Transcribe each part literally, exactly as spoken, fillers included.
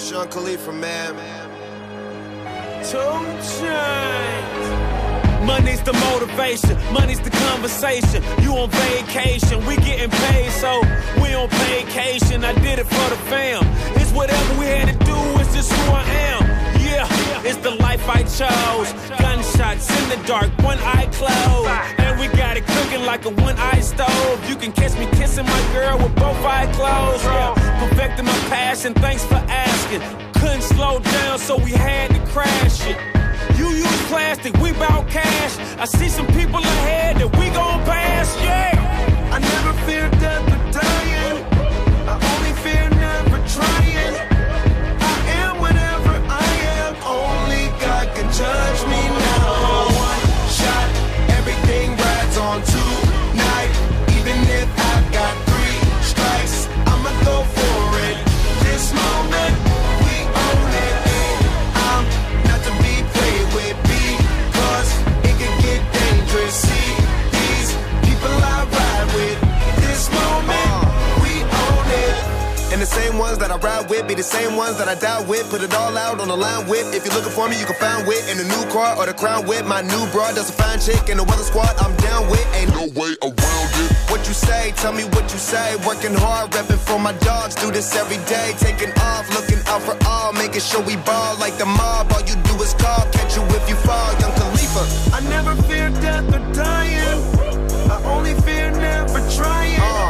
Sean Khalifa, man. Two chains. Money's the motivation, money's the conversation. You on vacation, we getting paid, so we on vacation. I did it for the fam. It's whatever we had to do, it's just who I am. Yeah, it's the life I chose. Gunshots in the dark, one eye closed. And we got it cooking like a one-eye stove. You can catch me kissing my girl with both eyes closed. Yeah, perfecting my passion, thanks for asking. Couldn't slow down, so we had to crash it. You use plastic, we bout cash. I see some people ahead that we gon' pass, yeah. I never fear death or dying. I only fear never trying. I am whatever I am. Only God can judge me now. One shot, everything rides on tonight. Even if I've got three strikes, I'ma go for it. This moment, we own it. I'm not to be played with because it can get dangerous. See these people I ride with. This moment, we own it. And the same ones that I ride with be the same ones that I die with. Put it all out on the line with. If you're looking for me, you can find wit in the new car or the crown with. My new broad does a fine chick in the weather squad. I'm down with. Ain't no way around it. What you say? Tell me what you say. Working hard, repping for my dogs. Do this every day. Taking off, looking out for all. Making sure we ball like the mob. All you do is call. Catch you if you fall. Young Khalifa. I never fear death or dying. I only fear never trying. Uh.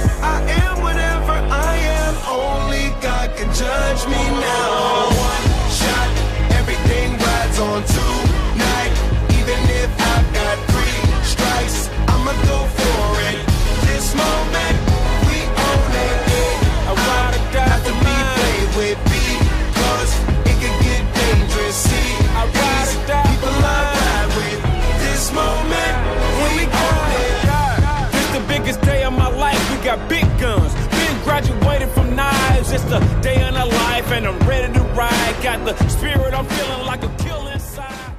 I am whatever I am. Only God can judge me now. One shot, everything rides on tonight. Even if I've got three strikes, I'ma go for it. This moment, we own it. I ride or die Not to for be mine. played with because it can get dangerous. See, I ride these or die people for I mine. ride with. This moment, Here we we go. own it. This the biggest day of my life. We got big guns. Been graduated from knives. It's the day in our life, and I'm ready to ride. Got the spirit, I'm feeling like a kill inside.